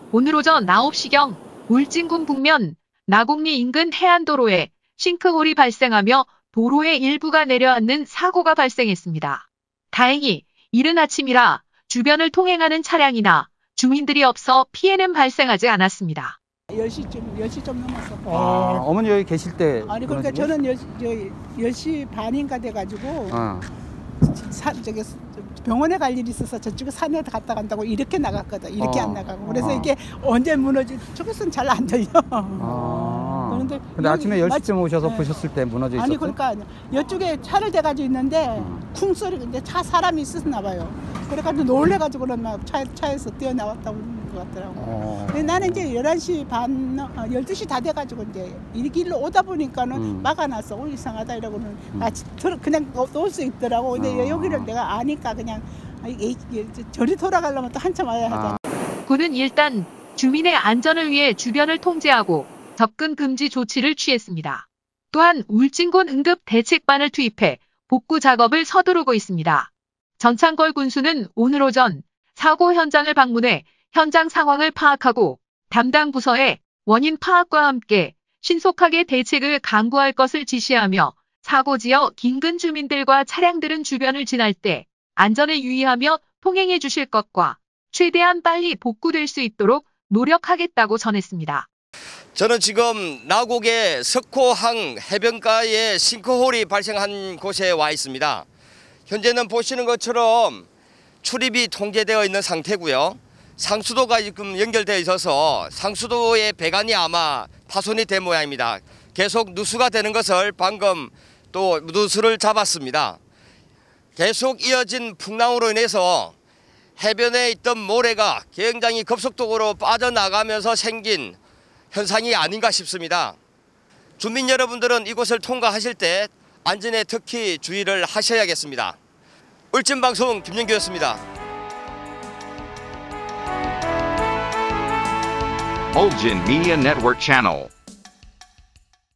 오늘 오전 9시경 울진군 북면 나곡리 인근 해안도로에 싱크홀이 발생하며 도로의 일부가 내려앉는 사고가 발생했습니다. 다행히 이른 아침이라 주변을 통행하는 차량이나 주민들이 없어 피해는 발생하지 않았습니다. 10시 좀 넘었어. 어머니 여기 계실 때? 아니 그러니까 저는 10시 반인가 돼가지고 저기 병원에 갈 일이 있어서 저쪽에 산에 갔다 간다고 이렇게 나갔거든. 이렇게 안 나가고. 그래서 이게 언제 무너지? 저것은 잘 안 들려. 근데 아침에 10시쯤 오셔서 보셨을 때 무너져 있었어요? 아니 그러니까 이쪽에 차를 대가지고 있는데 쿵 소리 근데 사람이 있었나 봐요. 그래가지고 놀래가지고는 막 차에서 뛰어나왔다고 그러는 것 같더라고. 근데 나는 이제 11시 반, 12시 다 돼가지고 이제 이 길로 오다 보니까는 막아놨어. 이상하다 이러고는 그냥 놓을 수 있더라고. 근데 여기를 내가 아니까 그냥 저리 돌아가려면 또 한참 와야 하잖아. 군은 일단 주민의 안전을 위해 주변을 통제하고 접근 금지 조치를 취했습니다. 또한 울진군 응급 대책반을 투입해 복구 작업을 서두르고 있습니다. 전창걸 군수는 오늘 오전 사고 현장을 방문해 현장 상황을 파악하고 담당 부서에 원인 파악과 함께 신속하게 대책을 강구할 것을 지시하며 사고 지역 인근 주민들과 차량들은 주변을 지날 때 안전에 유의하며 통행해 주실 것과 최대한 빨리 복구될 수 있도록 노력하겠다고 전했습니다. 저는 지금 나곡의 석호항 해변가에 싱크홀이 발생한 곳에 와 있습니다. 현재는 보시는 것처럼 출입이 통제되어 있는 상태고요. 상수도가 지금 연결되어 있어서 상수도의 배관이 아마 파손이 된 모양입니다. 계속 누수가 되는 것을 방금 또 누수를 잡았습니다. 계속 이어진 풍랑으로 인해서 해변에 있던 모래가 굉장히 급속도로 빠져나가면서 생긴 현상이 아닌가 싶습니다. 주민 여러분들은 이곳을 통과하실 때 안전에 특히 주의를 하셔야겠습니다. 울진방송 김영규였습니다. Ulgin Media Network Channel.